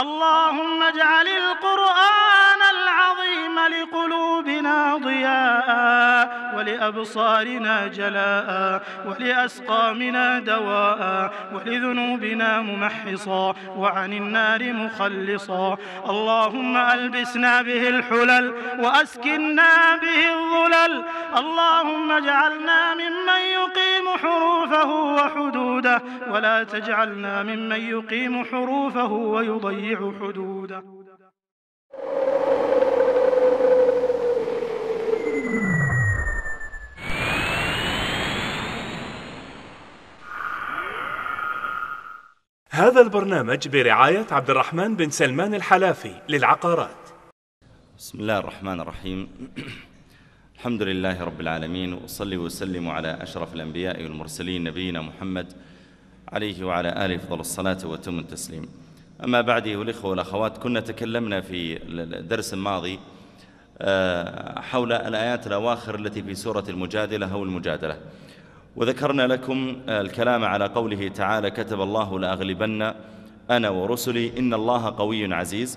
اللهم اجعل القرآن العظيم لقلوبنا ضياء، ولأبصارنا جلاء، ولأسقامنا دواء، ولذنوبنا ممحصا، وعن النار مخلصا. اللهم ألبسنا به الحلل وأسكنا به الظلل. اللهم اجعلنا ممن يقيم حروفه وحدوده، ولا تجعلنا ممن يقيم حروفه ويضيع حدوده. هذا البرنامج برعاية عبد الرحمن بن سلمان الحلافي للعقارات. بسم الله الرحمن الرحيم. الحمد لله رب العالمين، وأصلي وسلم على أشرف الأنبياء والمرسلين نبينا محمد عليه وعلى آله أفضل الصلاة وأتم التسليم. أما بعد أيها الإخوة والأخوات، كنا تكلمنا في الدرس الماضي حول الآيات الأواخر التي في سورة المجادلة أو المجادلة، وذكرنا لكم الكلام على قوله تعالى: كتب الله لأغلبن أنا ورسلي إن الله قوي عزيز.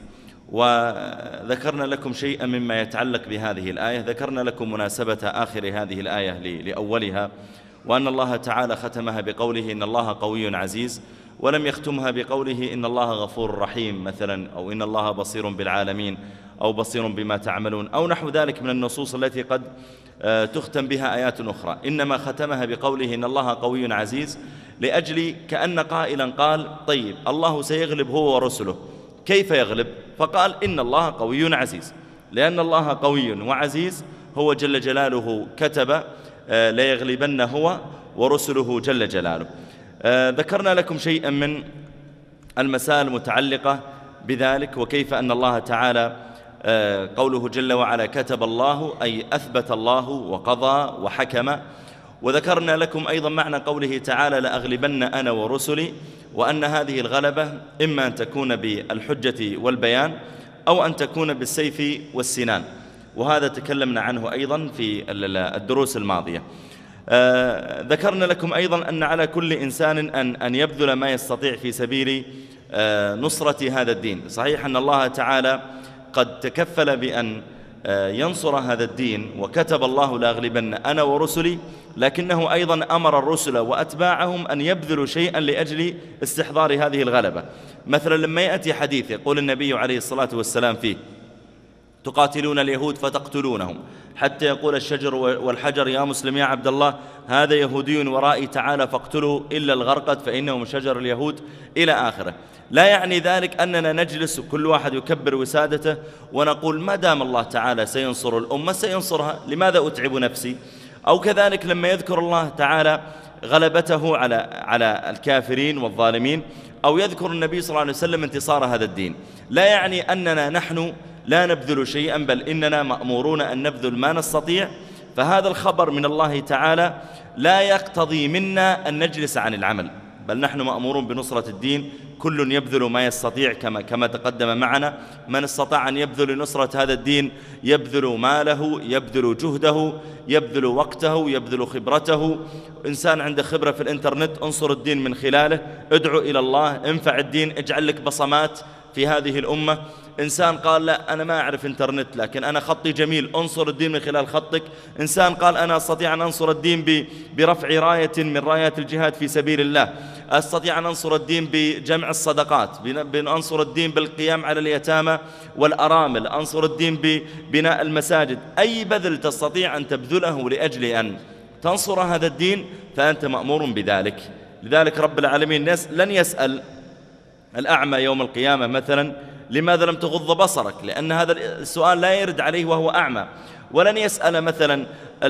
وذكرنا لكم شيئا مما يتعلق بهذه الآية، ذكرنا لكم مناسبة آخر هذه الآية لأولها، وأن الله تعالى ختمها بقوله إن الله قوي عزيز، ولم يختمها بقوله إن الله غفور رحيم مثلا، أو إن الله بصير بالعالمين، أو بصير بما تعملون، أو نحو ذلك من النصوص التي قد تختم بها آيات أخرى. إنما ختمها بقوله إن الله قوي عزيز لأجل كأن قائلا قال: طيب الله سيغلب هو ورسله، كيف يغلب؟ فقال إن الله قوي عزيز، لأن الله قوي وعزيز هو جل جلاله كتب ليغلبن هو ورسله جل جلاله. ذكرنا لكم شيئا من المسائل المتعلقة بذلك، وكيف أن الله تعالى قوله جل وعلا كتب الله أي أثبت الله وقضى وحكم. وذكرنا لكم أيضا معنى قوله تعالى لأغلبن أنا ورسلي، وأن هذه الغلبة إما أن تكون بالحجة والبيان أو أن تكون بالسيف والسنان، وهذا تكلمنا عنه أيضا في الدروس الماضية. ذكرنا لكم أيضا أن على كل إنسان أن يبذل ما يستطيع في سبيل نصرة هذا الدين. صحيح أن الله تعالى قد تكفل بأن ينصر هذا الدين، وكتب الله لأغلبن أنا ورسلي، لكنه أيضا أمر الرسل وأتباعهم أن يبذلوا شيئا لأجل استحضار هذه الغلبة. مثلا لما يأتي حديث يقول النبي عليه الصلاة والسلام فيه: تقاتلون اليهود فتقتلونهم، حتى يقول الشجر والحجر يا مسلم يا عبد الله هذا يهودي ورائي تعالى فاقتلوا إلا الغرقد فإنهم شجر اليهود، إلى آخره. لا يعني ذلك أننا نجلس وكل واحد يكبر وسادته ونقول ما دام الله تعالى سينصر الأمة سينصرها، لماذا أتعب نفسي؟ أو كذلك لما يذكر الله تعالى غلبته على الكافرين والظالمين، أو يذكر النبي صلى الله عليه وسلم انتصار هذا الدين، لا يعني أننا نحن لا نبذل شيئا، بل إننا مأمورون أن نبذل ما نستطيع. فهذا الخبر من الله تعالى لا يقتضي منا أن نجلس عن العمل، بل نحن مأمورون بنصرة الدين، كل يبذل ما يستطيع كما تقدم معنا. من استطاع أن يبذل لنصرة هذا الدين يبذل ماله، يبذل جهده، يبذل وقته، يبذل خبرته. إنسان عنده خبرة في الإنترنت انصر الدين من خلاله، ادعو إلى الله، انفع الدين، اجعل لك بصمات في هذه الأمة. إنسان قال لا أنا ما أعرف إنترنت لكن أنا خطي جميل، انصر الدين من خلال خطك. إنسان قال أنا أستطيع أن أنصر الدين برفع راية من رايات الجهاد في سبيل الله، أستطيع أن أنصر الدين بجمع الصدقات، أنصر الدين بالقيام على اليتامى والأرامل، أنصر الدين ببناء المساجد. أي بذل تستطيع أن تبذله لأجل أن تنصر هذا الدين فأنت مأمور بذلك. لذلك رب العالمين لن يسأل الأعمى يوم القيامة مثلا لماذا لم تغض بصرك، لأن هذا السؤال لا يرد عليه وهو أعمى. ولن يسأل مثلا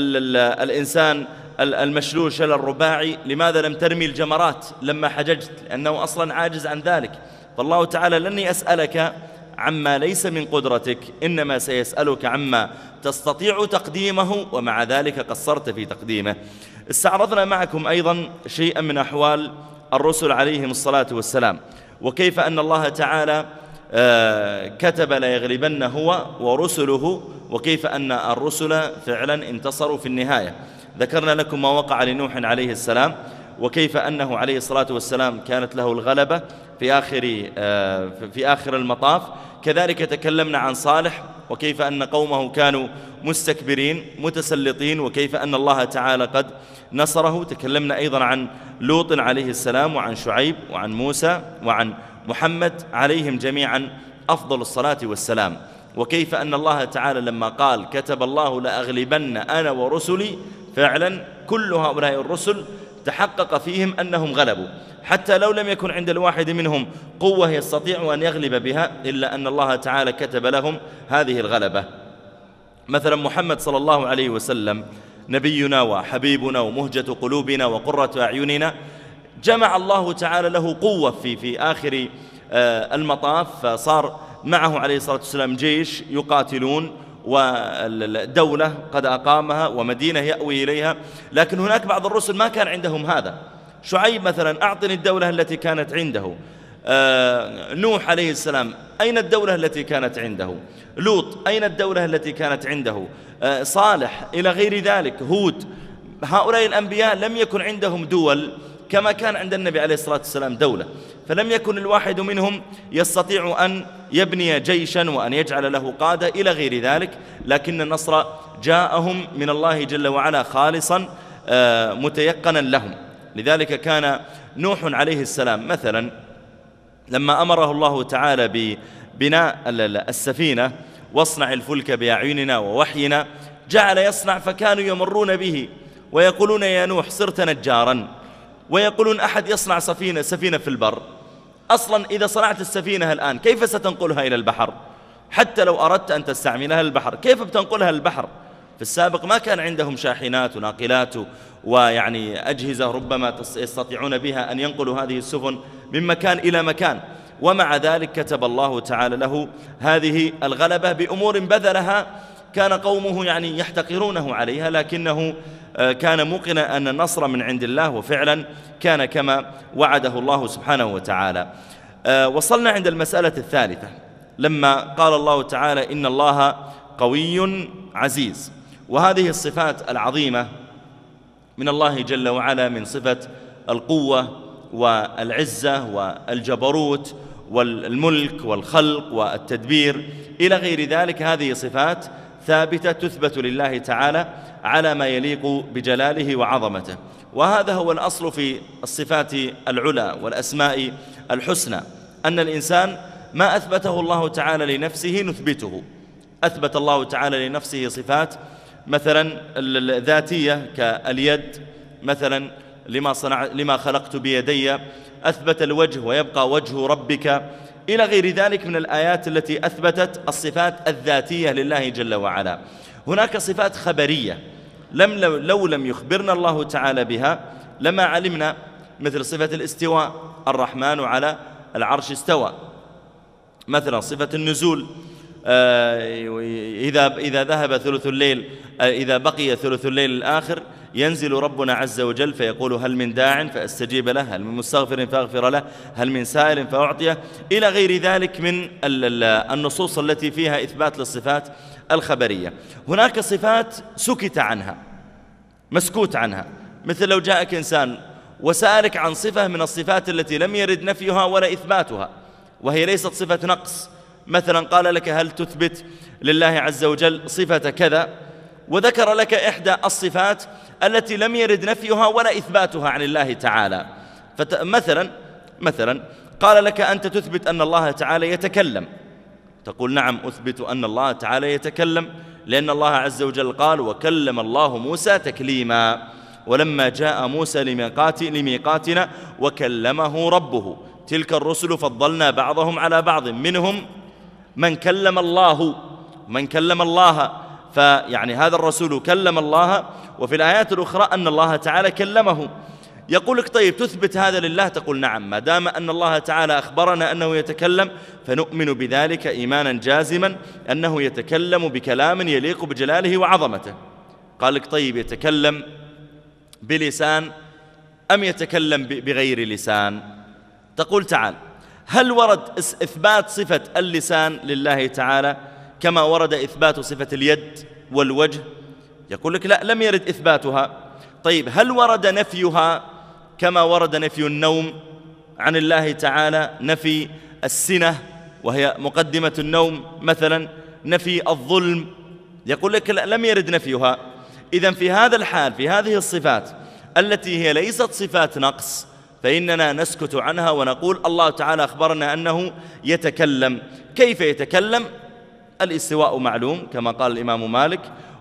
الإنسان المشلول شلل الرباعي لماذا لم ترمي الجمرات لما حججت، لأنه أصلا عاجز عن ذلك. فالله تعالى لن يسألك عما ليس من قدرتك، إنما سيسألك عما تستطيع تقديمه، ومع ذلك قصرت في تقديمه. استعرضنا معكم أيضا شيئا من أحوال الرسل عليهم الصلاة والسلام، وكيف أن الله تعالى كتب ليغلبن هو ورسله، وكيف أن الرسل فعلا انتصروا في النهاية. ذكرنا لكم ما وقع لنوح عليه السلام، وكيف أنه عليه الصلاة والسلام كانت له الغلبة في آخر المطاف. كذلك تكلمنا عن صالح وكيف أن قومه كانوا مستكبرين متسلطين، وكيف أن الله تعالى قد نصره. تكلمنا أيضا عن لوط عليه السلام، وعن شعيب، وعن موسى، وعن محمد عليهم جميعا أفضل الصلاة والسلام، وكيف أن الله تعالى لما قال كتب الله لأغلبن أنا ورسلي، فعلا كل هؤلاء الرسل تحقق فيهم أنهم غلبوا، حتى لو لم يكن عند الواحد منهم قوة يستطيع أن يغلب بها، إلا أن الله تعالى كتب لهم هذه الغلبة. مثلا محمد صلى الله عليه وسلم نبينا وحبيبنا ومهجة قلوبنا وقرة أعيننا، جمع الله تعالى له قوة في آخر المطاف، فصار معه عليه الصلاة والسلام جيش يقاتلون، والدولة قد أقامها، ومدينة يأوي إليها. لكن هناك بعض الرسل ما كان عندهم هذا. شعيب مثلا أعطني الدولة التي كانت عنده. نوح عليه السلام أين الدولة التي كانت عنده؟ لوط أين الدولة التي كانت عنده؟ صالح إلى غير ذلك، هود. هؤلاء الأنبياء لم يكن عندهم دول كما كان عند النبي عليه الصلاة والسلام دولة، فلم يكن الواحد منهم يستطيع أن يبني جيشا وأن يجعل له قادة إلى غير ذلك، لكن النصر جاءهم من الله جل وعلا خالصا متيقنا لهم. لذلك كان نوح عليه السلام مثلا لما أمره الله تعالى ببناء السفينة واصنع الفلك بأعيننا ووحينا، جعل يصنع، فكانوا يمرون به ويقولون يا نوح صرت نجارا، ويقولون أحد يصنع سفينة في البر. أصلا إذا صنعت السفينة الآن كيف ستنقلها إلى البحر؟ حتى لو أردت أن تستعملها للبحر كيف بتنقلها للبحر؟ في السابق ما كان عندهم شاحنات وناقلات ويعني أجهزة ربما يستطيعون بها أن ينقلوا هذه السفن من مكان إلى مكان، ومع ذلك كتب الله تعالى له هذه الغلبة بأمور بذلها كان قومه يعني يحتقرونه عليها، لكنه كان موقنا أن النصر من عند الله، وفعلا كان كما وعده الله سبحانه وتعالى. وصلنا عند المسألة الثالثة لما قال الله تعالى إن الله قوي عزيز، وهذه الصفات العظيمة من الله جل وعلا من صفة القوة والعزة والجبروت والملك والخلق والتدبير إلى غير ذلك. هذه صفات ثابتة تثبت لله تعالى على ما يليق بجلاله وعظمته، وهذا هو الأصل في الصفات العلى والأسماء الحسنى، أن الإنسان ما أثبته الله تعالى لنفسه نثبته. أثبت الله تعالى لنفسه صفات مثلا الذاتية كاليد مثلا لما خلقت بيدي، أثبت الوجه ويبقى وجه ربك إلى غير ذلك من الآيات التي أثبتت الصفات الذاتية لله جل وعلا. هناك صفات خبرية لو لم يخبرنا الله تعالى بها لما علمنا، مثل صفة الاستواء، الرحمن على العرش استوى. مثلا صفة النزول، إذا ذهب ثلث الليل، إذا بقي ثلث الليل الآخر ينزل ربنا عز وجل فيقول هل من داع فأستجيب له، هل من مستغفر فأغفر له، هل من سائل فأعطيه، إلى غير ذلك من النصوص التي فيها إثبات للصفات الخبرية. هناك صفات سكت عنها، مسكوت عنها، مثل لو جاءك إنسان وسألك عن صفة من الصفات التي لم يرد نفيها ولا إثباتها، وهي ليست صفة نقص، مثلا قال لك هل تثبت لله عز وجل صفة كذا، وذكر لك إحدى الصفات التي لم يرد نفيها ولا إثباتها عن الله تعالى. مثلا قال لك أنت تثبت أن الله تعالى يتكلم، تقول نعم أثبت أن الله تعالى يتكلم، لأن الله عز وجل قال وكلم الله موسى تكليما، ولما جاء موسى لميقاتنا وكلمه ربه، تلك الرسل فضلنا بعضهم على بعض، منهم من كلم الله، فيعني هذا الرسول كلم الله، وفي الآيات الأخرى أن الله تعالى كلمه. يقول لك طيب تثبت هذا لله؟ تقول نعم، ما دام أن الله تعالى أخبرنا أنه يتكلم فنؤمن بذلك إيمانا جازما أنه يتكلم بكلام يليق بجلاله وعظمته. قال لك طيب يتكلم بلسان أم يتكلم بغير لسان؟ تقول تعال، هل ورد إثبات صفة اللسان لله تعالى كما ورد إثبات صفة اليد والوجه؟ يقول لك لا، لم يرد إثباتها. طيب هل ورد نفيها كما ورد نفي النوم عن الله تعالى، نفي السنة وهي مقدمة النوم مثلا، نفي الظلم، يقول لك لم يرد نفيها. إذن في هذا الحال، في هذه الصفات التي هي ليست صفات نقص، فإننا نسكت عنها ونقول الله تعالى أخبرنا أنه يتكلم. كيف يتكلم؟ الاستواء معلوم كما قال الإمام مالك،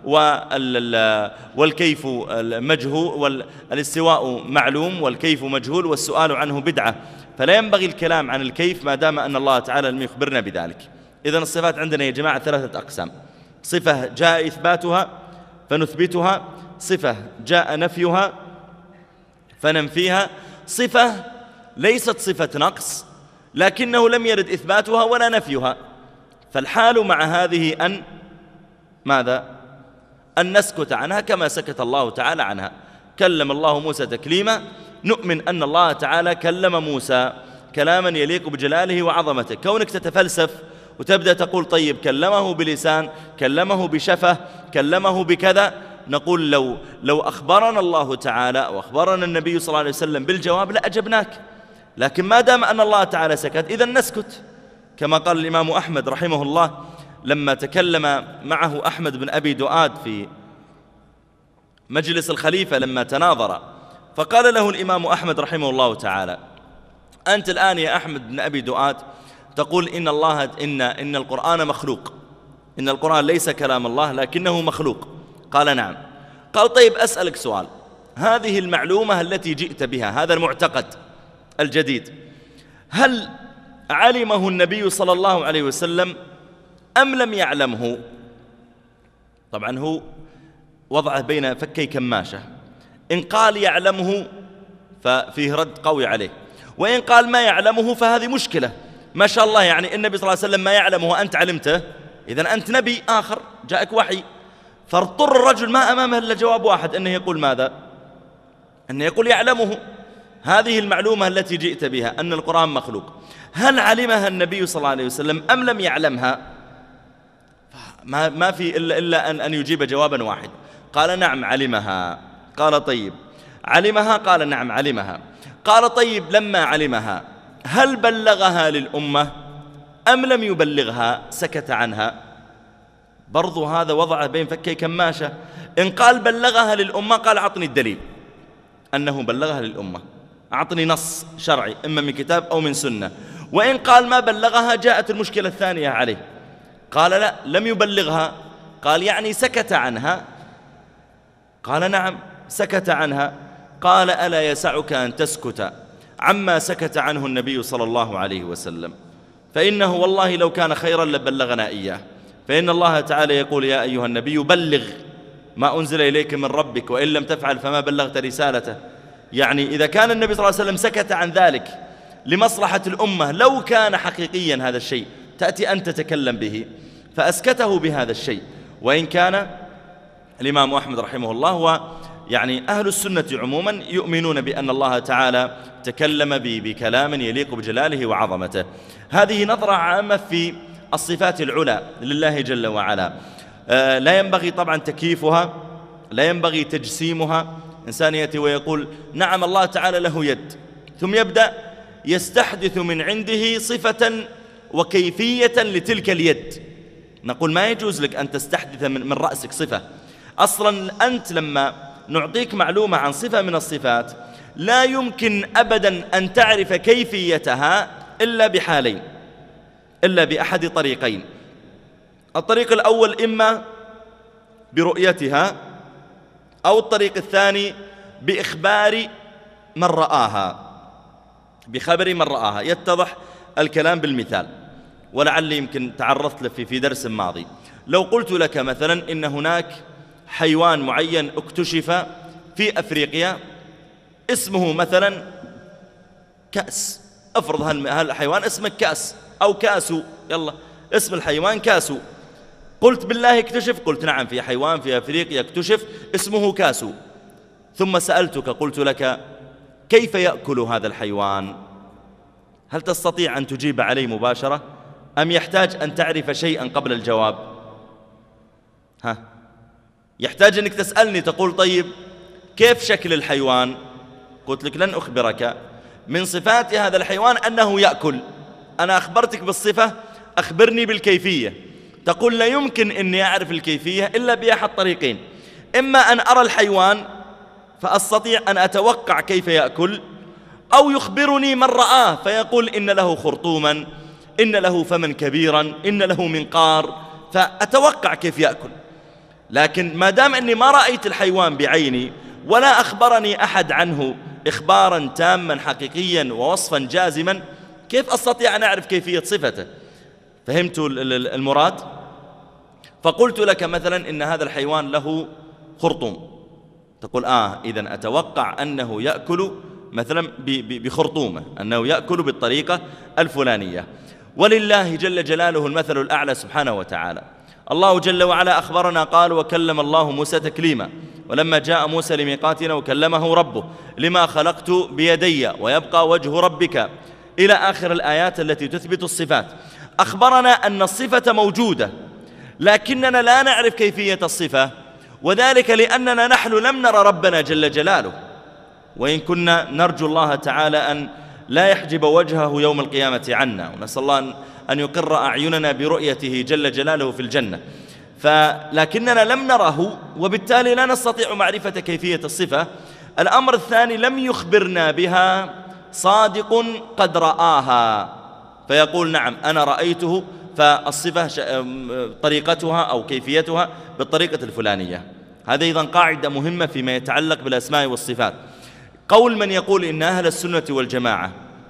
والكيف مجهول، والاستواء معلوم والكيف مجهول، والسؤال عنه بدعة، فلا ينبغي الكلام عن الكيف ما دام أن الله تعالى لم يخبرنا بذلك. إذن الصفات عندنا يا جماعة 3 أقسام: صفة جاء إثباتها فنثبتها، صفة جاء نفيها فننفيها، صفة ليست صفة نقص لكنه لم يرد إثباتها ولا نفيها. فالحال مع هذه أن ماذا؟ أن نسكت عنها كما سكت الله تعالى عنها. كلم الله موسى تكليما، نؤمن أن الله تعالى كلم موسى كلاما يليق بجلاله وعظمته. كونك تتفلسف وتبدأ تقول طيب كلمه بلسان، كلمه بشفة، كلمه بكذا، نقول لو أخبرنا الله تعالى أو أخبرنا النبي صلى الله عليه وسلم بالجواب لأجبناك، لكن ما دام أن الله تعالى سكت إذن نسكت. كما قال الإمام أحمد رحمه الله لما تكلم معه أحمد بن أبي دؤاد في مجلس الخليفة لما تناظر، فقال له الإمام أحمد رحمه الله تعالى: أنت الآن يا أحمد بن أبي دؤاد تقول إن القرآن مخلوق، إن القرآن ليس كلام الله لكنه مخلوق. قال: نعم. قال: طيب أسألك سؤال، هذه المعلومة التي جئت بها، هذا المعتقد الجديد، هل علمه النبي صلى الله عليه وسلم أم لم يعلمه؟ طبعا هو وضعه بين فكي كماشة، إن قال يعلمه ففيه رد قوي عليه، وإن قال ما يعلمه فهذه مشكلة. ما شاء الله يعني النبي صلى الله عليه وسلم ما يعلمه وأنت علمته، إذن أنت نبي آخر جاءك وحي، فاضطر الرجل ما أمامه إلا جواب واحد، أنه يقول ماذا؟ أنه يقول يعلمه. هذه المعلومة التي جئت بها أن القرآن مخلوق، هل علمها النبي صلى الله عليه وسلم أم لم يعلمها؟ ما في إلا أن يجيب جوابا واحد. قال: نعم علمها. قال: طيب علمها؟ قال: نعم علمها. قال: طيب لما علمها هل بلغها للأمة أم لم يبلغها؟ سكت عنها. برضو هذا وضع بين فكي كماشة. إن قال بلغها للأمة قال: أعطني الدليل أنه بلغها للأمة، أعطني نص شرعي إما من كتاب أو من سنة. وإن قال ما بلغها جاءت المشكلة الثانية عليه. قال: لا لم يبلغها. قال: يعني سكت عنها؟ قال: نعم سكت عنها. قال: ألا يسعك أن تسكت عما سكت عنه النبي صلى الله عليه وسلم؟ فإنه والله لو كان خيرا لبلغنا إياه، فإن الله تعالى يقول: يا أيها النبي بلغ ما أنزل إليك من ربك وإن لم تفعل فما بلغت رسالته. يعني إذا كان النبي صلى الله عليه وسلم سكت عن ذلك لمصلحة الأمة، لو كان حقيقيا هذا الشيء تأتي أن تتكلم به، فأسكته بهذا الشيء. وإن كان الإمام أحمد رحمه الله يعني أهل السنة عموما يؤمنون بأن الله تعالى تكلم بكلام يليق بجلاله وعظمته. هذه نظرة عامة في الصفات العلى لله جل وعلا، لا ينبغي طبعا تكييفها، لا ينبغي تجسيمها. إنسان يأتي ويقول نعم الله تعالى له يد، ثم يبدأ يستحدث من عنده صفة وكيفية لتلك اليد، نقول ما يجوز لك أن تستحدث من رأسك صفة. أصلا أنت لما نعطيك معلومة عن صفة من الصفات لا يمكن أبدا أن تعرف كيفيتها إلا بحالين، إلا بأحد طريقين. الطريق الأول إما برؤيتها، أو الطريق الثاني بإخبار من رآها، بخبر من رآها. يتضح الكلام بالمثال، ولعلي يمكن تعرضت له في درس ماضي. لو قلت لك مثلا إن هناك حيوان معين اكتشف في أفريقيا اسمه مثلا كأس، افرض هالحيوان اسمه كأس أو كاسو، يلا اسم الحيوان كاسو. قلت بالله اكتشف؟ قلت نعم في حيوان في أفريقيا اكتشف اسمه كاسو. ثم سألتك قلت لك كيف يأكل هذا الحيوان؟ هل تستطيع أن تجيب علي مباشرة أم يحتاج أن تعرف شيئا قبل الجواب؟ يحتاج أنك تسألني تقول طيب كيف شكل الحيوان؟ قلت لك لن أخبرك من صفات هذا الحيوان أنه يأكل، أنا أخبرتك بالصفة، أخبرني بالكيفية. تقول لا يمكن أني أعرف الكيفية إلا بأحد طريقين، إما أن أرى الحيوان فأستطيع أن أتوقع كيف يأكل، أو يخبرني من رآه فيقول إن له خرطوما، إن له فما كبيرا، إن له منقار، فأتوقع كيف يأكل. لكن ما دام أني ما رأيت الحيوان بعيني ولا أخبرني أحد عنه إخبارا تاما حقيقيا ووصفا جازما، كيف أستطيع أن أعرف كيفية صفته؟ فهمت المراد؟ فقلت لك مثلا إن هذا الحيوان له خرطوم، تقول إذن أتوقع أنه يأكل مثلا بخرطومة، أنه يأكل بالطريقة الفلانية. ولله جل جلاله المثل الأعلى سبحانه وتعالى. الله جل وعلا أخبرنا قال: وكلم الله موسى تكليما، ولما جاء موسى لميقاتنا وكلمه ربه لما خلقت بيدي ويبقى وجه ربك، إلى آخر الآيات التي تثبت الصفات. أخبرنا أن الصفة موجودة لكننا لا نعرف كيفية الصفة، وذلك لأننا نحن لم نرى ربنا جل جلاله، وإن كنا نرجو الله تعالى أن لا يحجب وجهه يوم القيامة عنا، ونسأل الله أن يقر أعيننا برؤيته جل جلاله في الجنة. لكننا لم نره، وبالتالي لا نستطيع معرفة كيفية الصفة. الأمر الثاني، لم يخبرنا بها صادق قد رآها فيقول نعم أنا رأيته، فالصفة طريقتها أو كيفيتها بالطريقة الفلانية. هذا أيضا قاعدة مهمة فيما يتعلق بالأسماء والصفات. قول من يقول إن أهل السنة والجماعة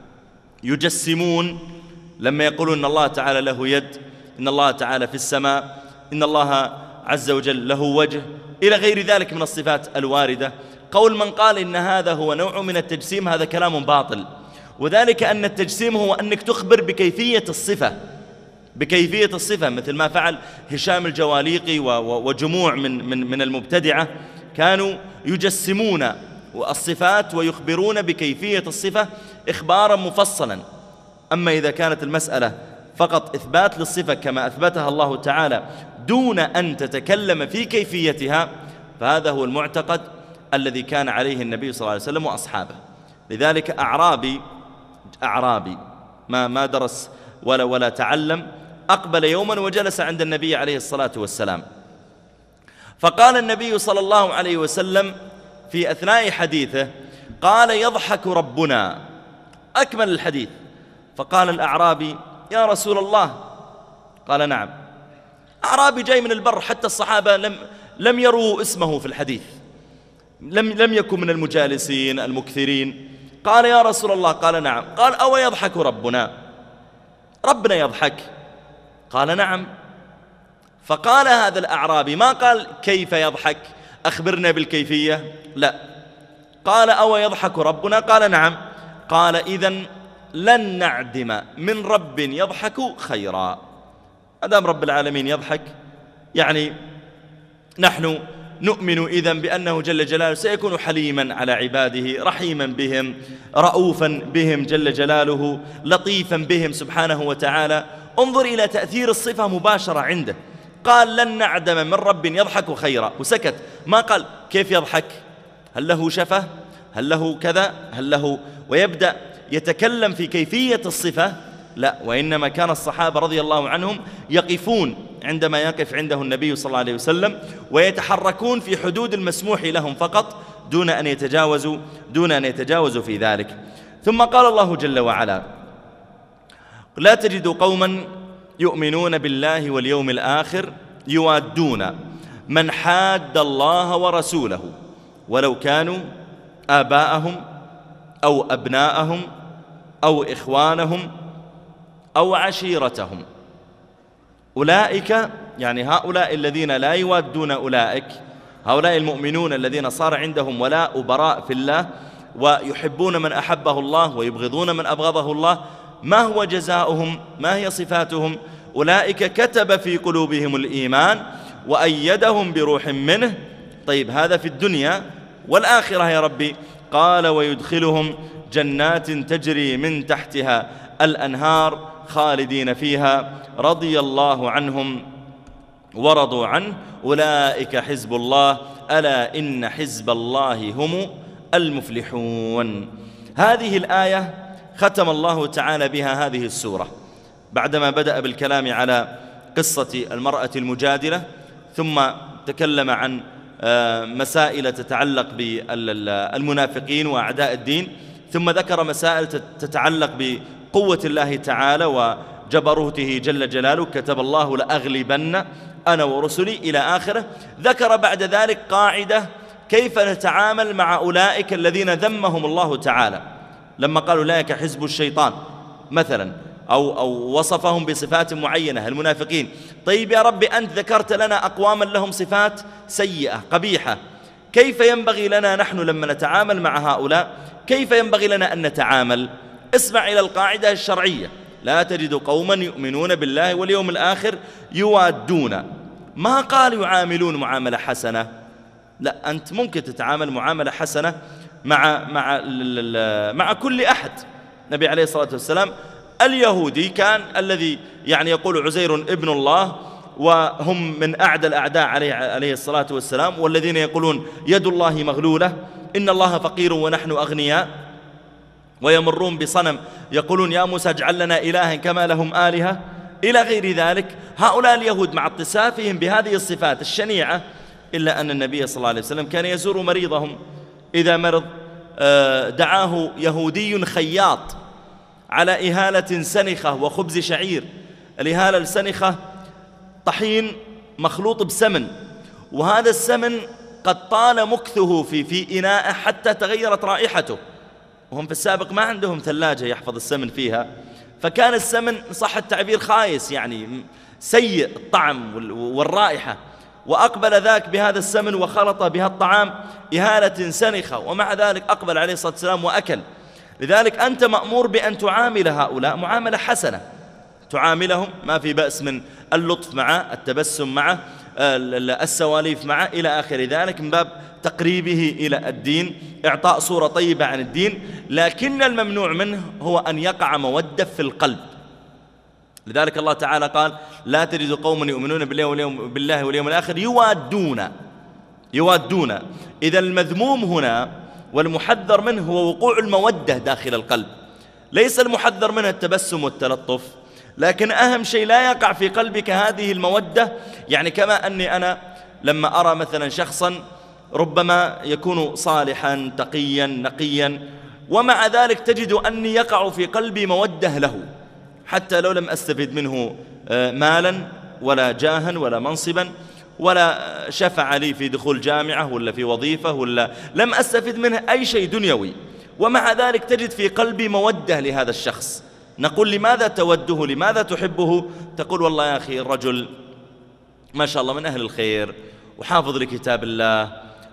يجسمون لما يقولون إن الله تعالى له يد، إن الله تعالى في السماء، إن الله عز وجل له وجه، إلى غير ذلك من الصفات الواردة. قول من قال إن هذا هو نوع من التجسيم، هذا كلام باطل، وذلك أن التجسيم هو أنك تخبر بكيفية الصفة، بكيفية الصفة، مثل ما فعل هشام الجواليقي وجموع من المبتدعة، كانوا يجسمون الصفات ويخبرون بكيفية الصفة إخبارا مفصلا. أما إذا كانت المسألة فقط إثبات للصفة كما أثبتها الله تعالى دون أن تتكلم في كيفيتها، فهذا هو المعتقد الذي كان عليه النبي صلى الله عليه وسلم وأصحابه. لذلك أعرابي ما درس ولا تعلم، أقبل يوما وجلس عند النبي عليه الصلاة والسلام، فقال النبي صلى الله عليه وسلم في أثناء حديثه، قال: يضحك ربنا، أكمل الحديث. فقال الأعرابي: يا رسول الله. قال: نعم. أعرابي جاي من البر، حتى الصحابة لم يروا اسمه في الحديث، لم يكن من المجالسين المكثرين. قال: يا رسول الله. قال: نعم. قال: أو يضحك ربنا، ربنا يضحك؟ قال: نعم. فقال هذا الأعرابي، ما قال كيف يضحك، أخبرنا بالكيفية، لا، قال: أو يضحك ربنا؟ قال: نعم. قال: إذن لن نعدم من رب يضحك خيرا. أدام رب العالمين يضحك، يعني نحن نؤمن إذن بأنه جل جلاله سيكون حليما على عباده، رحيما بهم، رؤوفا بهم جل جلاله، لطيفا بهم سبحانه وتعالى. انظر إلى تأثير الصفة مباشرة عنده. قال: لن نعدم من رب يضحك خيرا، وسكت، ما قال كيف يضحك، هل له شفة، هل له كذا، هل له، ويبدأ يتكلم في كيفية الصفة، لا، وإنما كان الصحابة رضي الله عنهم يقفون عندما يقف عنده النبي صلى الله عليه وسلم، ويتحركون في حدود المسموح لهم فقط دون أن يتجاوزوا في ذلك. ثم قال الله جل وعلا: لا تجد قوما يؤمنون بالله واليوم الآخر يوادون من حاد الله ورسوله ولو كانوا آباءهم أو أبناءهم أو إخوانهم أو عشيرتهم. أولئك، يعني هؤلاء الذين لا يوادون أولئك، هؤلاء المؤمنون الذين صار عندهم ولاء براء في الله، ويحبون من أحبه الله ويبغضون من أبغضه الله، ما هو جزاؤهم؟ ما هي صفاتهم؟ أولئك كتب في قلوبهم الإيمان وأيدهم بروح منه. طيب، هذا في الدنيا والآخرة يا ربي. قال: ويدخلهم جنات تجري من تحتها الأنهار خالدين فيها رضي الله عنهم ورضوا عنه أولئك حزب الله ألا إن حزب الله هم المفلحون. هذه الآية ختم الله تعالى بها هذه السورة بعدما بدأ بالكلام على قصة المرأة المجادلة، ثم تكلم عن مسائل تتعلق بالمنافقين وأعداء الدين، ثم ذكر مسائل تتعلق بقوة الله تعالى وجبروته جل جلاله، كتب الله لأغلبن أنا ورسلي إلى آخره. ذكر بعد ذلك قاعدة كيف نتعامل مع أولئك الذين ذمهم الله تعالى لما قالوا أولئك حزب الشيطان مثلا، أو وصفهم بصفات معينة المنافقين. طيب يا رب أنت ذكرت لنا أقواما لهم صفات سيئة قبيحة، كيف ينبغي لنا نحن لما نتعامل مع هؤلاء، كيف ينبغي لنا أن نتعامل؟ اسمع إلى القاعدة الشرعية: لا تجد قوما يؤمنون بالله واليوم الآخر يوادون. ما قال يعاملون معاملة حسنة، لا، أنت ممكن تتعامل معاملة حسنة مع كل أحد. النبي عليه الصلاة والسلام اليهودي كان الذي يقول عزير ابن الله، وهم من أعدى الأعداء عليه الصلاة والسلام، والذين يقولون يد الله مغلولة، إن الله فقير ونحن أغنياء، ويمرون بصنم يقولون يا موسى اجعل لنا إلها كما لهم آلهة، إلى غير ذلك. هؤلاء اليهود مع اتصافهم بهذه الصفات الشنيعة، إلا أن النبي صلى الله عليه وسلم كان يزور مريضهم إذا مرض دعاه يهودي خياط على إهالة سنخة وخبز شعير. الإهالة السنخة طحين مخلوط بسمن، وهذا السمن قد طال مكثه في إناء حتى تغيرت رائحته، وهم في السابق ما عندهم ثلاجة يحفظ السمن فيها، فكان السمن صح التعبير خايس، سيء الطعم والرائحة. وأقبل ذاك بهذا السمن وخلط بها الطعام إهالة سنخة، ومع ذلك أقبل عليه الصلاة والسلام وأكل. لذلك أنت مأمور بأن تعامل هؤلاء معاملة حسنة، تعاملهم ما في بأس من اللطف معه، التبسم معه، السواليف معه، إلى آخر ذلك، من باب تقريبه إلى الدين، إعطاء صورة طيبة عن الدين. لكن الممنوع منه هو أن يقع مودة في القلب. لذلك الله تعالى قال لا تجد قوما يؤمنون بالله واليوم الآخر يوادون. إذا المذموم هنا والمحذر منه هو وقوع المودة داخل القلب، ليس المحذر منه التبسم والتلطف، لكن أهم شيء لا يقع في قلبك هذه المودة. كما أني أنا لما أرى مثلا شخصا ربما يكون صالحا تقيا نقيا، ومع ذلك تجد أني يقع في قلبي مودة له، حتى لو لم أستفد منه مالا ولا جاها ولا منصبا ولا شفع لي في دخول جامعة ولا في وظيفة، ولا لم أستفد منه أي شيء دنيوي، ومع ذلك تجد في قلبي مودة لهذا الشخص. نقول لماذا توده، لماذا تحبه؟ تقول والله يا أخي الرجل ما شاء الله من أهل الخير، وحافظ لكتاب الله،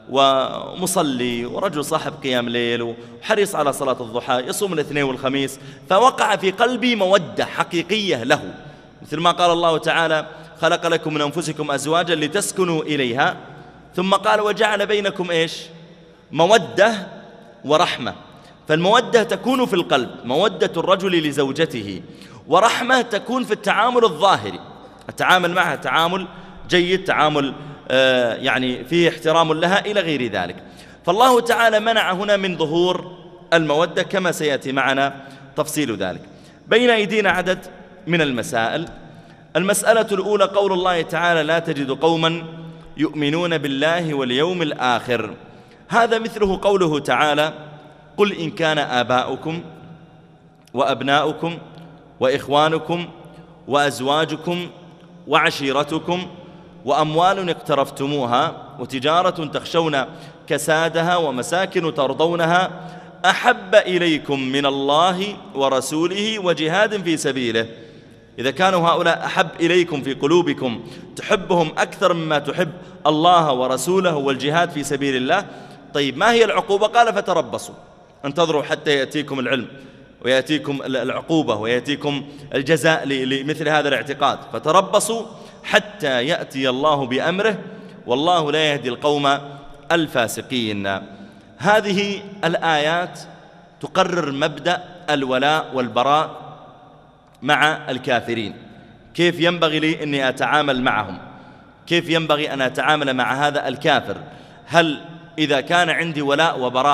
ومصلي، ورجل صاحب قيام ليل، وحريص على صلاة الضحى، يصوم الاثنين والخميس. فوقع في قلبي مودة حقيقية له، مثل ما قال الله تعالى خلق لكم من أنفسكم أزواجا لتسكنوا إليها، ثم قال وجعل بينكم إيش؟ مودة ورحمة. فالمودة تكون في القلب، مودة الرجل لزوجته، ورحمة تكون في التعامل الظاهري، التعامل معها تعامل جيد، تعامل فيه احترام لها إلى غير ذلك. فالله تعالى منع هنا من ظهور المودة كما سيأتي معنا تفصيل ذلك. بين أيدينا عدد من المسائل. المسألة الأولى قول الله تعالى لا تجد قوما يؤمنون بالله واليوم الآخر. هذا مثله قوله تعالى قل إن كان آباؤكم وأبناؤكم وإخوانكم وأزواجكم وعشيرتكم وأموال اقترفتموها وتجارة تخشون كسادها ومساكن ترضونها أحب إليكم من الله ورسوله وجهاد في سبيله. إذا كانوا هؤلاء أحب إليكم في قلوبكم، تحبهم أكثر مما تحب الله ورسوله والجهاد في سبيل الله، طيب ما هي العقوبة؟ قال فتربصوا، انتظروا حتى يأتيكم العلم ويأتيكم العقوبة ويأتيكم الجزاء لمثل هذا الاعتقاد. فتربصوا حتى يأتي الله بأمره والله لا يهدي القوم الفاسقين. هذه الآيات تقرر مبدأ الولاء والبراء مع الكافرين. كيف ينبغي لي أني أتعامل معهم؟ كيف ينبغي أن أتعامل مع هذا الكافر؟ هل إذا كان عندي ولاء وبراء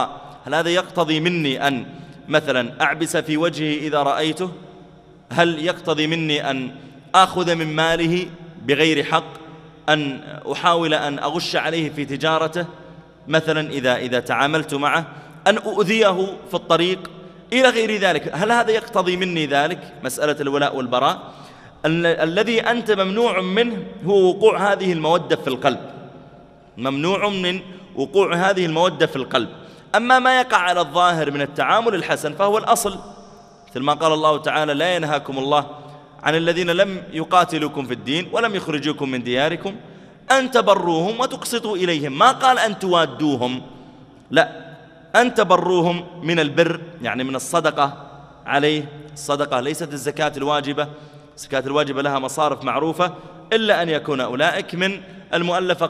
هل هذا يقتضي مني أن مثلا أعبس في وجهه إذا رأيته؟ هل يقتضي مني أن آخذ من ماله بغير حق؟ أن أحاول أن أغش عليه في تجارته مثلا إذا تعاملت معه؟ أن أؤذيه في الطريق إلى غير ذلك؟ هل هذا يقتضي مني ذلك؟ مسألة الولاء والبراء الذي أنت ممنوع منه هو وقوع هذه المودة في القلب، ممنوع من وقوع هذه المودة في القلب. أما ما يقع على الظاهر من التعامل الحسن فهو الأصل، مثل ما قال الله تعالى: لا ينهاكم الله عن الذين لم يقاتلوكم في الدين ولم يخرجوكم من دياركم أن تبروهم وتقسطوا إليهم. ما قال أن توادوهم، لا، أن تبروهم من البر، يعني من الصدقة عليه. الصدقة ليست الزكاة الواجبة، الزكاة الواجبة لها مصارف معروفة، إلا أن يكون أولئك من المؤلفة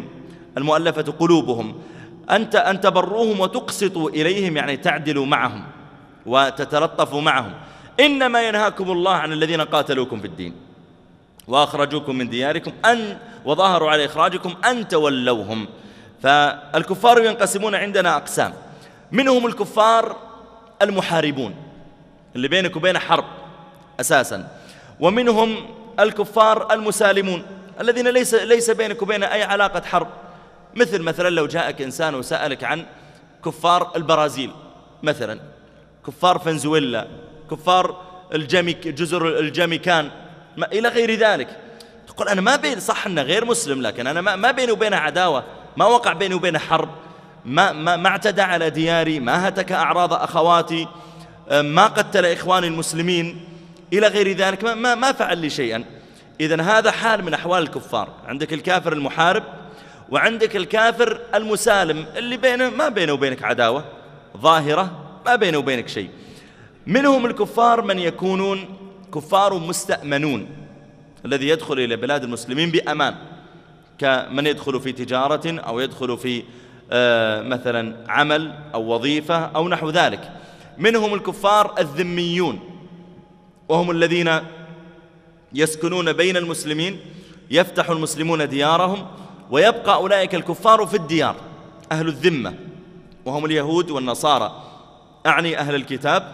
قلوبهم. أن تبروهم وتقسطوا إليهم، يعني تعدلوا معهم وتتلطفوا معهم. إنما ينهاكم الله عن الذين قاتلوكم في الدين وأخرجوكم من دياركم وظاهروا على إخراجكم أن تولوهم. فالكفار ينقسمون عندنا أقسام: منهم الكفار المحاربون اللي بينك وبين حرب أساسا، ومنهم الكفار المسالمون الذين ليس بينك وبين أي علاقة حرب. مثلا لو جاءك إنسان وسألك عن كفار البرازيل مثلا، كفار فنزويلا، كفار جزر الجاميكان إلى غير ذلك، تقول أنا ما بين، صح أنه غير مسلم، لكن أنا ما بيني وبينه عداوة، ما وقع بيني وبينه حرب، ما اعتدى على دياري، ما هتك أعراض أخواتي، ما قتل إخواني المسلمين إلى غير ذلك، ما فعل لي شيئا. إذن هذا حال من أحوال الكفار. عندك الكافر المحارب، وعندك الكافر المسالم اللي ما بينه وبينك عداوة ظاهرة، ما بينه وبينك شيء. منهم الكفار من يكونون كفار مستأمنون، الذي يدخل إلى بلاد المسلمين بأمان، كمن يدخل في تجارة أو يدخل في مثلا عمل أو وظيفة أو نحو ذلك. منهم الكفار الذميون، وهم الذين يسكنون بين المسلمين، يفتح المسلمون ديارهم ويبقى أولئك الكفار في الديار، أهل الذمة، وهم اليهود والنصارى، أعني أهل الكتاب.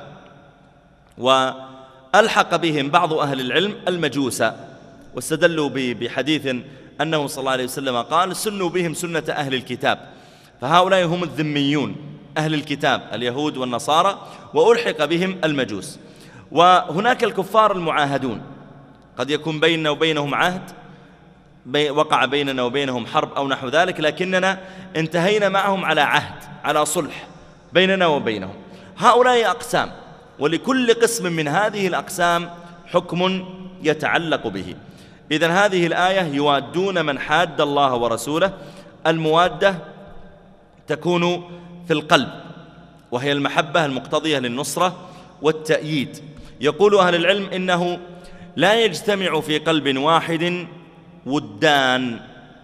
وألحق بهم بعض أهل العلم المجوس، واستدلوا بحديث أنه صلى الله عليه وسلم قال: سنوا بهم سنة أهل الكتاب. فهؤلاء هم الذميون، أهل الكتاب، اليهود والنصارى، وألحق بهم المجوس. وهناك الكفار المعاهدون، قد يكون بيننا وبينهم عهد، وقع بيننا وبينهم حرب أو نحو ذلك، لكننا انتهينا معهم على عهد، على صلح بيننا وبينهم. هؤلاء أقسام، ولكل قسم من هذه الأقسام حكم يتعلق به. إذن هذه الآية: يوادون من حاد الله ورسوله. الموادة تكون في القلب، وهي المحبة المقتضية للنصرة والتأييد. يقول أهل العلم إنه لا يجتمع في قلب واحد ودان،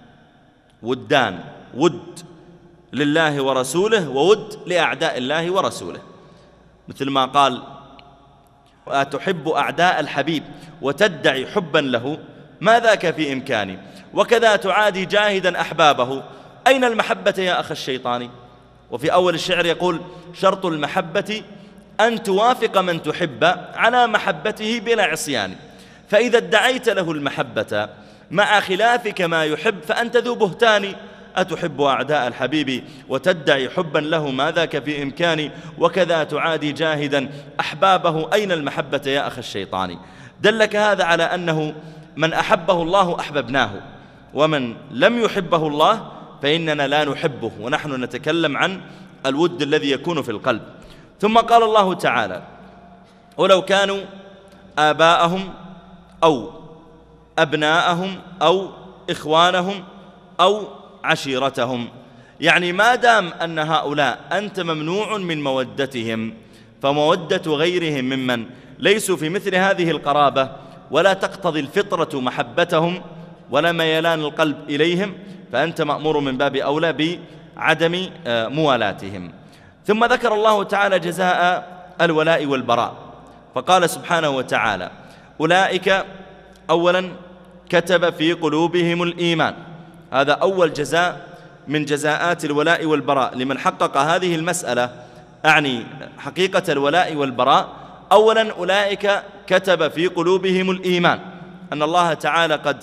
ود لله ورسوله وود لأعداء الله ورسوله، مثل ما قال: أتحب أعداء الحبيب وتدعي حبا له، ما ذاك في إمكاني، وكذا تعادي جاهدا أحبابه، أين المحبة يا أخ الشيطان؟ وفي أول الشعر يقول: شرط المحبة أن توافق من تحب على محبته بلا عصيان، فإذا ادعيت له المحبة مع خلافك ما يحب فأنت ذو بهتان. أتحب أعداء الحبيب وتدعي حبا له، ما ذاك في إمكاني، وكذا تعادي جاهدا أحبابه، أين المحبة يا أخ الشيطان؟ دلك هذا على أنه من أحبه الله أحببناه، ومن لم يحبه الله فإننا لا نحبه، ونحن نتكلم عن الود الذي يكون في القلب. ثم قال الله تعالى: ولو كانوا آباءهم أو أبناءهم أو إخوانهم أو عشيرتهم، يعني ما دام أن هؤلاء أنت ممنوع من مودتهم، فمودة غيرهم ممن ليسوا في مثل هذه القرابة ولا تقتضي الفطرة محبتهم ولا ميلان القلب إليهم، فأنت مأمور من باب أولى بعدم موالاتهم. ثم ذكر الله تعالى جزاء الولاء والبراء، فقال سبحانه وتعالى: أولئك أولا كتب في قلوبهم الإيمان. هذا أول جزاء من جزاءات الولاء والبراء لمن حقق هذه المسألة، أعني حقيقة الولاء والبراء، أولا أولئك كتب في قلوبهم الإيمان، أن الله تعالى قد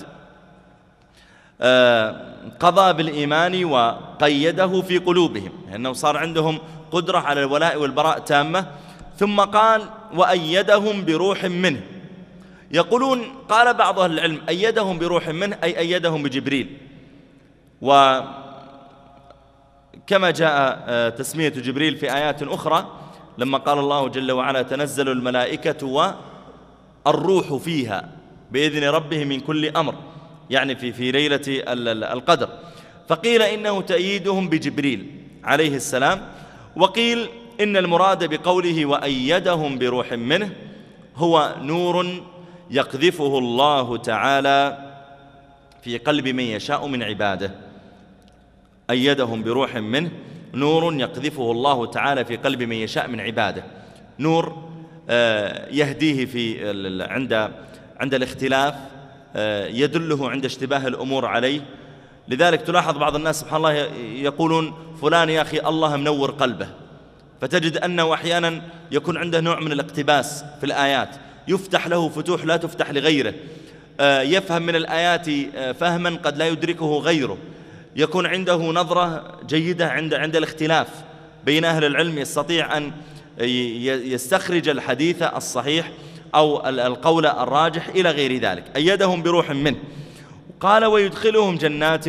قضى بالإيمان وقيده في قلوبهم، لأنه صار عندهم قدرة على الولاء والبراء تامة. ثم قال وأيدهم بروح منه. يقولون قال بعض أهل العلم أيدهم بروح منه أي أيدهم بجبريل، وكما جاء تسمية جبريل في آيات أخرى لما قال الله جل وعلا تنزل الملائكة والروح فيها بإذن ربه من كل أمر، يعني في ليلة القدر. فقيل إنه تأييدهم بجبريل عليه السلام، وقيل إن المراد بقوله وأيدهم بروح منه هو نور يقذفه الله تعالى في قلب من يشاء من عباده. أيدهم بروح منه نور يقذفه الله تعالى في قلب من يشاء من عباده، نور يهديه في عند الاختلاف، يدله عند اشتباه الأمور عليه. لذلك تلاحظ بعض الناس سبحان الله يقولون فلان يا أخي الله منور قلبه، فتجد أنه أحيانا يكون عنده نوع من الاقتباس في الآيات، يفتح له فتوح لا تفتح لغيره، يفهم من الآيات فهما قد لا يدركه غيره، يكون عنده نظرة جيدة عند الاختلاف بين أهل العلم، يستطيع أن يستخرج الحديث الصحيح أو القول الراجح إلى غير ذلك. أيدهم بروح منه. قال ويدخلهم جنات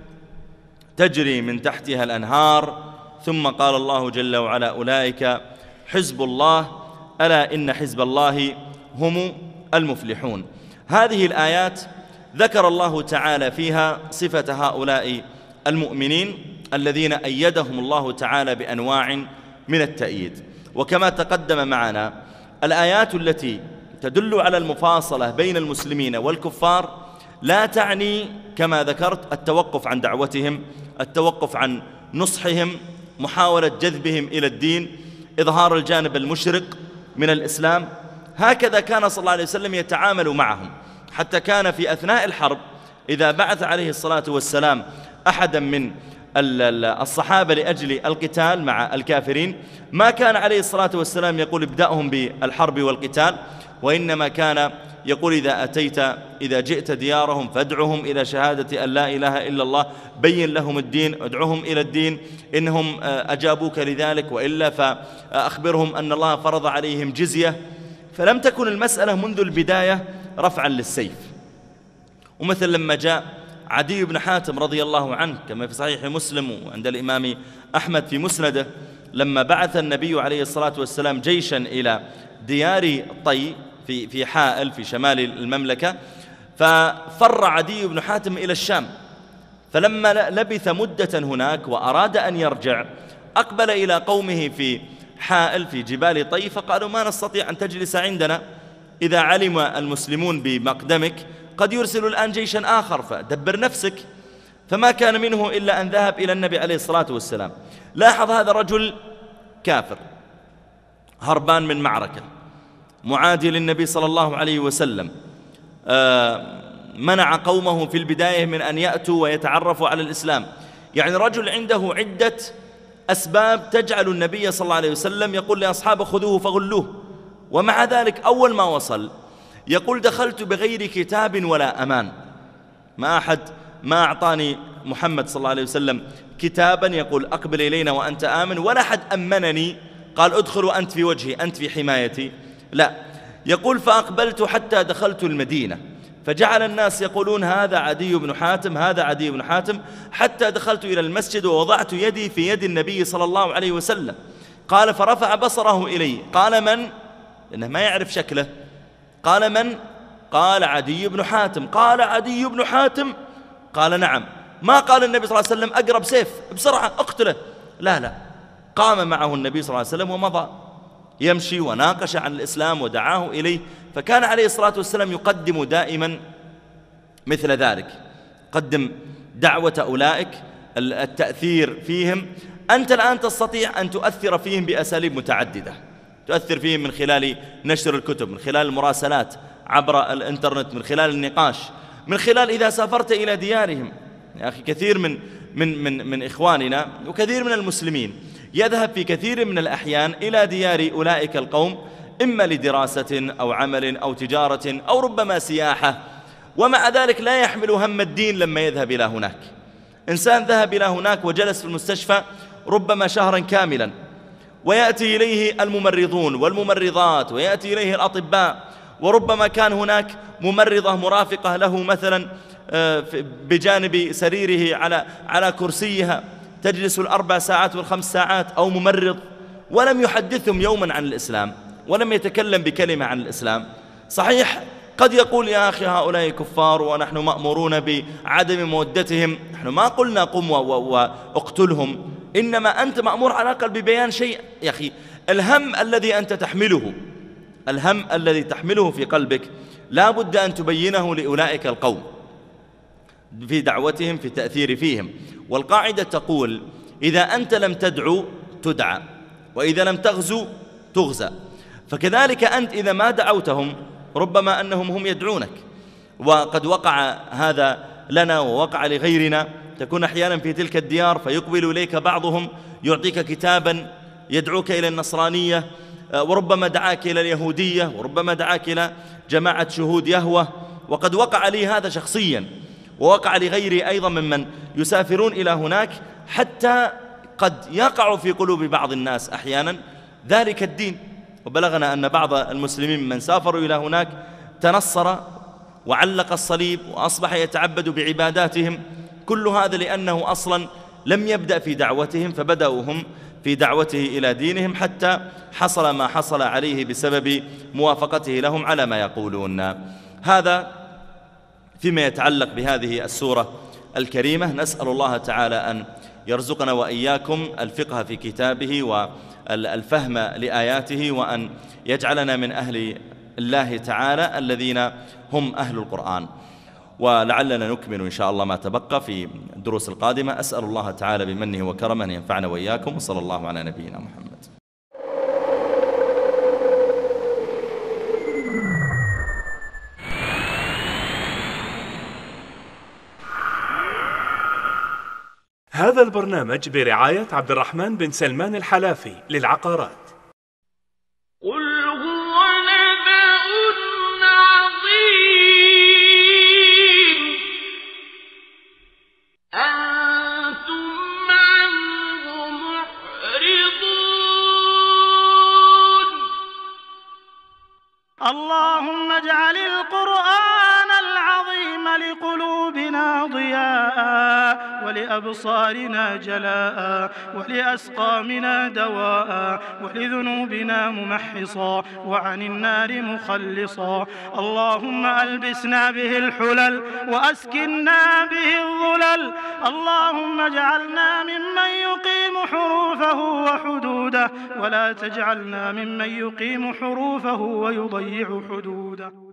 تجري من تحتها الأنهار. ثم قال الله جل وعلا أولئك حزب الله ألا إن حزب الله هم المفلحون. هذه الآيات ذكر الله تعالى فيها صفة هؤلاء المؤمنين الذين أيدهم الله تعالى بأنواع من التأييد. وكما تقدم معنا الآيات التي تدل على المفاصلة بين المسلمين والكفار لا تعني كما ذكرت التوقف عن دعوتهم، التوقف عن نصحهم، محاولة جذبهم إلى الدين، إظهار الجانب المشرق من الإسلام. هكذا كان صلى الله عليه وسلم يتعامل معهم، حتى كان في أثناء الحرب إذا بعث عليه الصلاة والسلام أحدا من الصحابة لأجل القتال مع الكافرين ما كان عليه الصلاة والسلام يقول ابدأهم بالحرب والقتال، وإنما كان يقول إذا جئت ديارهم فادعهم إلى شهادة أن لا إله إلا الله، بين لهم الدين، ادعهم إلى الدين، إنهم أجابوك لذلك وإلا فأخبرهم أن الله فرض عليهم جزية. فلم تكن المسألة منذ البداية رفعا للسيف. ومثل لما جاء عدي بن حاتم رضي الله عنه كما في صحيح مسلم وعند الإمام أحمد في مسنده، لما بعث النبي عليه الصلاة والسلام جيشا إلى ديار طي في حائل في شمال المملكة، ففر عدي بن حاتم إلى الشام، فلما لبث مدة هناك وأراد أن يرجع أقبل إلى قومه في حائل في جبال طي، فقالوا ما نستطيع أن تجلس عندنا، إذا علم المسلمون بمقدمك قد يرسل الآن جيشا آخر فدبر نفسك. فما كان منه إلا أن ذهب إلى النبي عليه الصلاة والسلام. لاحظ هذا رجل كافر هربان من معركة، معادي للنبي صلى الله عليه وسلم، منع قومه في البداية من أن يأتوا ويتعرفوا على الإسلام، يعني رجل عنده عدة أسباب تجعل النبي صلى الله عليه وسلم يقول لأصحابه خذوه فغلوه. ومع ذلك أول ما وصل يقول دخلت بغير كتاب ولا أمان، ما أعطاني محمد صلى الله عليه وسلم كتابا يقول أقبل إلينا وأنت آمن، ولا حد أمنني قال ادخل وأنت في وجهي أنت في حمايتي، لا. يقول فأقبلت حتى دخلت المدينة، فجعل الناس يقولون هذا عدي بن حاتم هذا عدي بن حاتم، حتى دخلت إلى المسجد ووضعت يدي في يد النبي صلى الله عليه وسلم. قال فرفع بصره إلي، قال من؟ لأنه ما يعرف شكله. قال من؟ قال عدي بن حاتم. قال عدي بن حاتم؟ قال نعم. ما قال النبي صلى الله عليه وسلم أقرب سيف بسرعة اقتله، لا، قام معه النبي صلى الله عليه وسلم ومضى يمشي وناقش عن الإسلام ودعاه إليه. فكان عليه الصلاة والسلام يقدم دائما مثل ذلك، قدم دعوة أولئك، التأثير فيهم. أنت الآن تستطيع أن تؤثر فيهم بأساليب متعددة، تؤثر فيهم من خلال نشر الكتب، من خلال المراسلات عبر الإنترنت، من خلال النقاش، من خلال إذا سافرت إلى ديارهم. يا أخي كثير من إخواننا وكثير من المسلمين يذهب في كثير من الأحيان إلى ديار أولئك القوم إما لدراسة أو عمل أو تجارة أو ربما سياحة، ومع ذلك لا يحمل هم الدين لما يذهب إلى هناك. إنسان ذهب إلى هناك وجلس في المستشفى ربما شهرا كاملا، ويأتي إليه الممرضون والممرضات ويأتي إليه الأطباء، وربما كان هناك ممرضة مرافقة له مثلا بجانب سريره على كرسيها تجلس 4 ساعات و5 ساعات، أو ممرض، ولم يحدثهم يوما عن الإسلام ولم يتكلم بكلمة عن الإسلام. صحيح قد يقول يا أخي هؤلاء كفار ونحن مأمورون بعدم مودتهم، نحن ما قلنا قم واقتلهم، إنما أنت مأمور على الأقل ببيان شيء. يا أخي الهم الذي أنت تحمله، الهم الذي تحمله في قلبك لا بد أن تبينه لأولئك القوم في دعوتهم، في التأثير فيهم. والقاعدة تقول إذا أنت لم تدعو تدعى، وإذا لم تغزو تغزى. فكذلك أنت إذا ما دعوتهم ربما أنهم هم يدعونك. وقد وقع هذا لنا ووقع لغيرنا، تكون أحيانا في تلك الديار فيقبل إليك بعضهم يعطيك كتابا يدعوك إلى النصرانية، وربما دعاك إلى اليهودية، وربما دعاك إلى جماعة شهود يهوه. وقد وقع لي هذا شخصيا، ووقع لغيري أيضا ممن يسافرون إلى هناك، حتى قد يقع في قلوب بعض الناس أحيانا ذلك الدين. وبلغنا أن بعض المسلمين من سافروا إلى هناك تنصر وعلق الصليب وأصبح يتعبد بعباداتهم، كل هذا لأنه أصلا لم يبدأ في دعوتهم، فبدأوا هم في دعوته إلى دينهم، حتى حصل ما حصل عليه بسبب موافقته لهم على ما يقولون. هذا فيما يتعلق بهذه السورة الكريمة. نسأل الله تعالى أن يرزقنا وإياكم الفقه في كتابه والفهم لآياته، وأن يجعلنا من أهل الله تعالى الذين هم أهل القرآن. ولعلنا نكمل إن شاء الله ما تبقى في الدروس القادمة. أسأل الله تعالى بمنه وكرمه أن ينفعنا وإياكم، وصلى الله على نبينا محمد. هذا البرنامج برعاية عبد الرحمن بن سلمان الحلافي للعقارات. قل هو نبأ عظيم أنتم عنه معرضون. اللهم اجعل القرآن العظيم لقلوبنا ضياء، ولأبصارنا جلاء، ولأسقامنا دواء، ولذنوبنا ممحصا، وعن النار مخلصا. اللهم ألبسنا به الحلل وأسكننا به الظلل. اللهم اجعلنا ممن يقيم حروفه وحدوده، ولا تجعلنا ممن يقيم حروفه ويضيع حدوده.